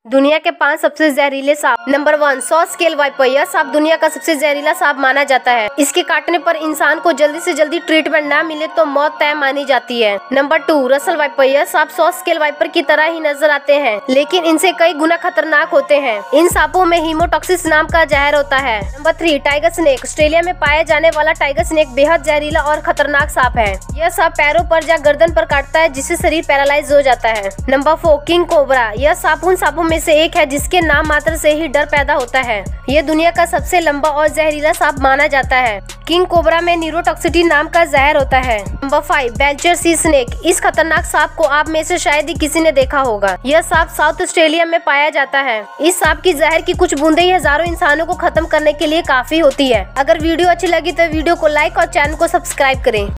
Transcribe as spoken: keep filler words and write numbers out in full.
दुनिया के पांच सबसे जहरीले सांप। Number one, saw scale viper. यह सांप दुनिया का सबसे जहरीला सांप माना जाता है। इसके काटने पर इंसान को जल्दी से जल्दी ट्रीटमेंट ना मिले तो मौत तय मानी जाती है। Number two, Russell viper. यह सांप सौ स्केल वाइपर की तरह ही नजर आते हैं, लेकिन इनसे कई गुना खतरनाक होते हैं। इन सांपों में हीमोटॉक्सिस नाम का जहर होता है। Number three, tiger snake. Australia में पाया जाने वाला टाइगर स्नेक बेहद जहरीला और खतरनाक सांप है। यह सांप पैरों पर या गर्दन पर काटता है, जिससे शरीर पैरालाइज हो जाता है। Number four, king cobra. यह सांप उन सांपों में से एक है जिसके नाम मात्र से ही डर पैदा होता है। यह दुनिया का सबसे लंबा और जहरीला सांप माना जाता है। किंग कोबरा में न्यूरोटॉक्सिटी नाम का जहर होता है। Number five, Belcher sea snake. इस खतरनाक सांप को आप में से शायद ही किसी ने देखा होगा। यह सांप साउथ ऑस्ट्रेलिया में पाया जाता है। इस सांप की जहर की कुछ बूंदें ही हजारों इंसानों को खत्म करने के लिए काफी होती है। अगर वीडियो अच्छी लगी तो वीडियो को लाइक और चैनल को सब्सक्राइब करें।